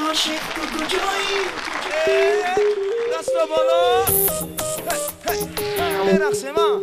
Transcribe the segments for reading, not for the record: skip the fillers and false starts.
عاشق تو کجایی؟ دستا بالا برقصه ما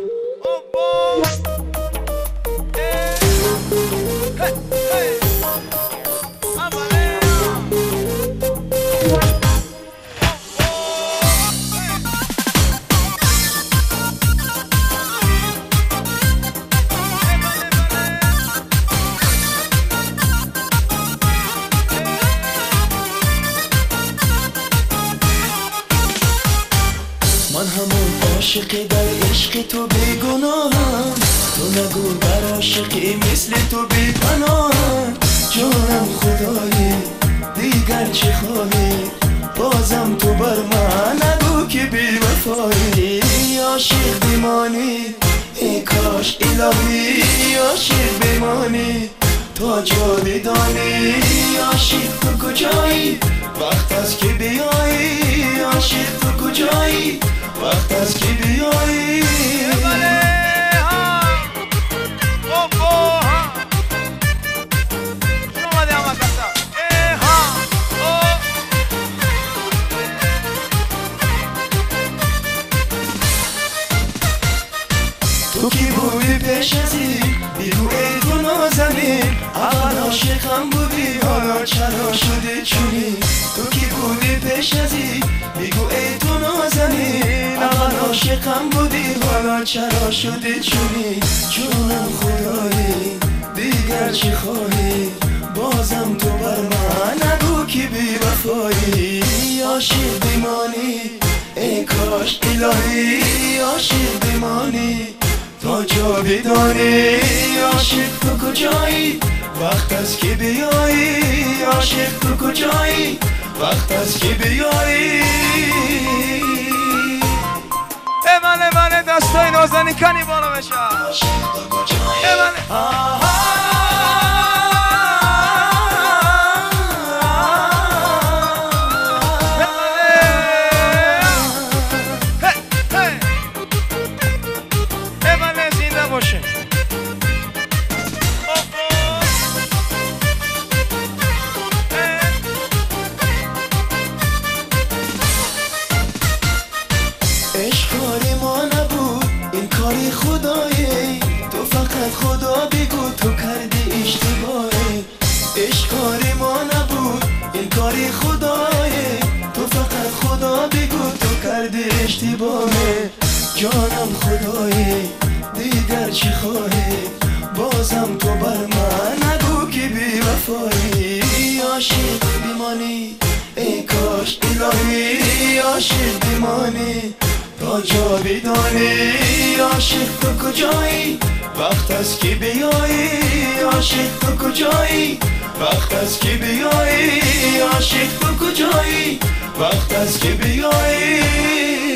من همون عاشق در عشق تو بیگناهم، تو نگو در عاشقی مثل تو بی پناهم. جانم خدایی دیگر چه خواهی، بازم تو بر من نگو که بی وفایی. عاشق بمانی ای کاش الهی، عاشق بمانی تا جاودانی. عاشق تو کجایی؟ وقت است که بیایی. عاشق تو کجایی؟ وقت است که بیایی. تو کی بودی پیش ازی؟ بگو ای تو نازنین، اول عاشقم بودی حالا چرا شدی چونی؟ تو کی بودی پیش ازی؟ بگو ای تو نازنین، اول عاشقم بودی حالا چرا شدی چونی؟ جونم خدایی دیگر چی خواهی، بازم تو بر من نگو که بی وفایی. عاشق بمانی ای کاش الهی، عاشق بمانی تا جاودانی. عاشق تو کجایی؟ وقت است که بیایی. عاشق تو کجایی؟ وقت است که بیایی. من دستای نازنین کنی بالا بشه. عاشق تو کجایی؟ باشه عشق کاری ما نبود این کاری خدایی، تو فقط خدا بگو تو کردی اشتباهی. عشق کاری ما نبود این کاری خدایی، تو فقط خدا بگو تو کردی اشتباهی. جانم خدایی دیگر چی خواهی، بازم تو بر من نگو که بی وفایی. عاشق بمانی ای کاش الهی، عاشق بمانی تا جاودانی. عاشق تو کجایی؟ وقت است که بیایی. عاشق تو کجایی؟ وقت است که بیایی. عاشق تو کجایی؟ وقت است که بیایی.